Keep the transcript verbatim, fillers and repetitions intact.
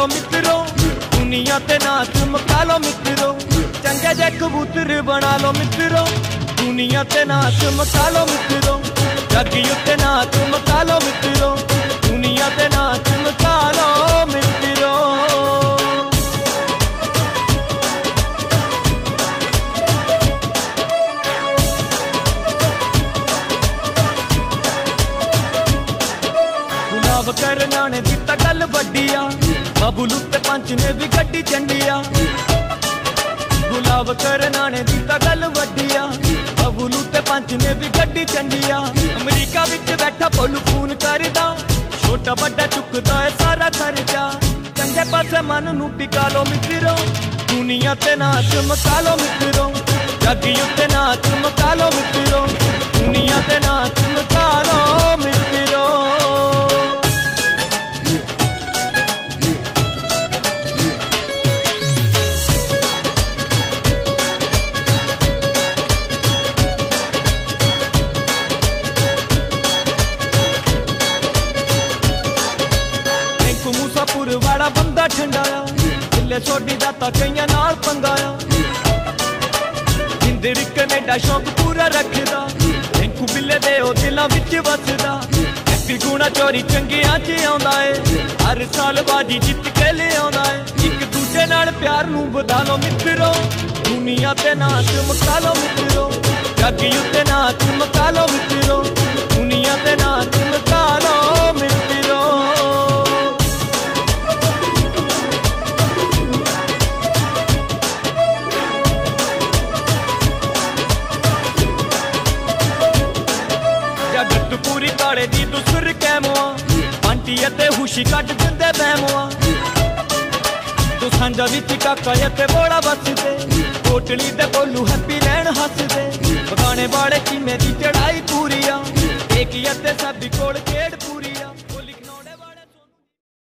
लो मित्रों, दुनिया ते नाच मका लो मित्रों। चंगे जे कबूतर बना लो मित्रों, दुनिया ते नाच मका लो मित्रों। जग उत्ते नाच मका लो मित्रों, दुनिया ते नाच मका लो मित्रों। गुलाब करना ने दिता गल वड्डिया, बबलू ते पंच ने भी गड्डी चंडिया। गुलाब करना ने दिता गल वड्डिया, बबलू ते पंच ने भी गड्डी चंडिया। अमरीका विच बैठा भोलू फोन करदा, छोटा बड़ा चुकदा है सारा खर्चा। चंगे पासे मन नू टिका लो मित्रों, दुनिया ते नाच मका लो मित्रों। जग उत्ते नाच मका लो मित्रों, दुनिया ते नाच मका लो मित्रों। मूसापुर वाला बंदा ठंडाया, दिले सोडी दाता कईया नाल पंगाया। जिंदड़ी कनेडा शौक पूरा रखदा, रिंकू बिल्ले दे ओ दिलां विच वसदा। हैप्पी गुणा चोरी चंगियां च आउंदा है, हर साल बाजी जित के ले आउंदा है। इक दूजे नाल प्यार नू वधा लो मित्रों, दुनिया ते नाच मका लो मित्रों। जग उत्ते नाच मका लो मित्रों, दुनिया ते नाच मका लो मित्रों। पूरी काले दी दुसर कैमोआ, आंटी ते खुशी कट दिंदे बैमोआ। तू सांझा विच काका ते बोड़ा बसदे, कोटली ते बोलू हैप्पी रैन हसदे। बगाने वाले किमे दी चढ़ाई पूरी आ, एक ते सभी कोल खेड़